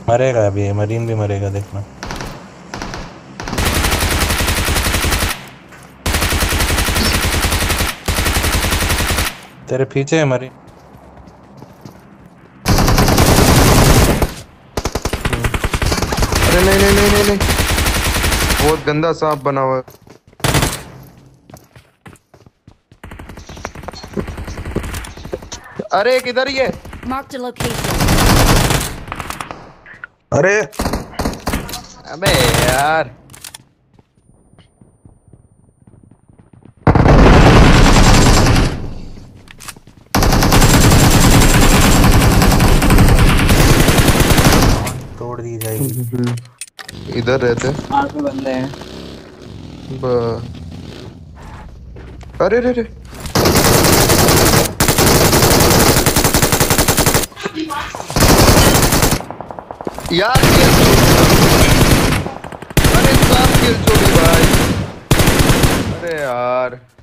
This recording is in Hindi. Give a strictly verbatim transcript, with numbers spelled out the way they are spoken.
मरेगा अभी, मरीन भी मरेगा देखना। तेरे पीछे है मरीन। अरे नहीं नहीं नहीं नहीं नहीं, बहुत गंदा सांप बना हुआ है। अरे किधर ही है? Marked a location. अरे अबे यार, तोड़ दी जाएगी। इधर रहते आग पे बंदे हैं। ब... अरे रे रे, यार किल अरे सांप किल छोड़ी भाई। अरे यार